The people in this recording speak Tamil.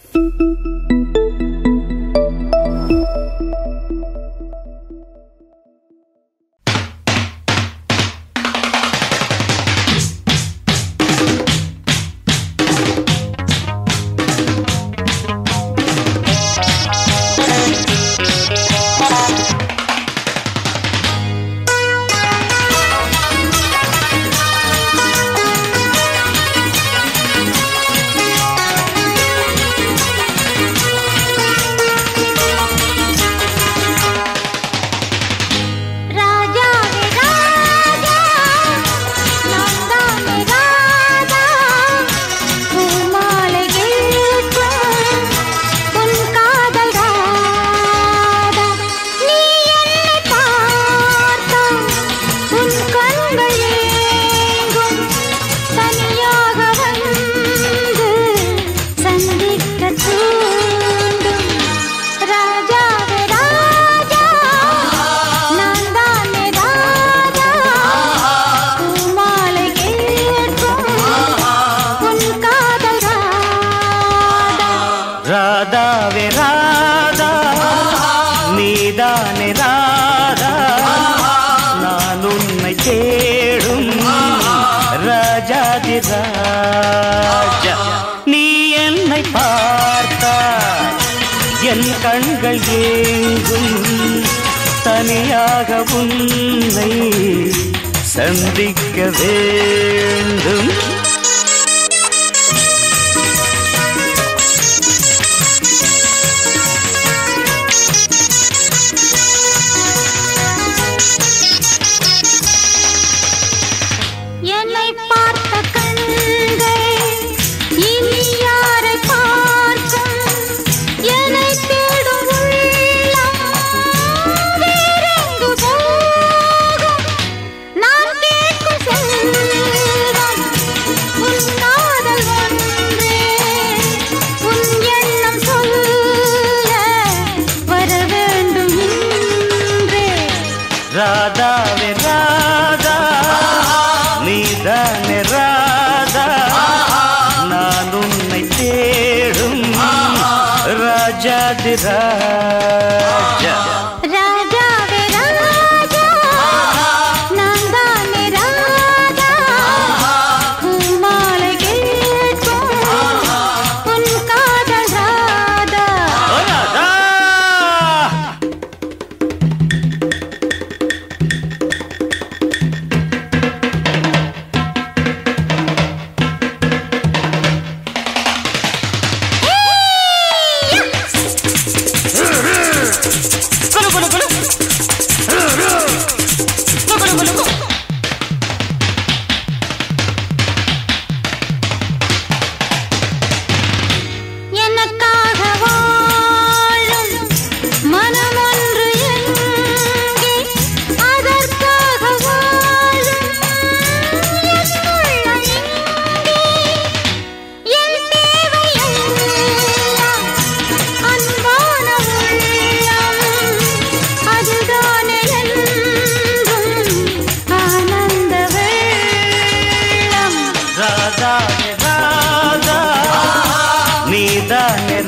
ராஜா நீ என்னை பார்த்தால் என் கண்கள் ஏங்கும் தனியாக உன்னை சந்திக்க வேண்டும் ராதாவே ராதா நீதானே ராதா நான் உன்னை தேடும் ராஜாதி ராஜா ராஜாவே ராஜா நான் தானே ராஜா பூமாலை கேட்கும் உன் காதல் ராதா ராதா எனக்காக வாழும் மனமொன்று எங்கே அதற்காக வாழும் என் உள்ளம் எங்கே என் தேவை எல்லாம் அன்பான உள்ளம் அதுதானே என்றும் ஆனந்த வெள்ளம் ராதாவே ராதா நீதானே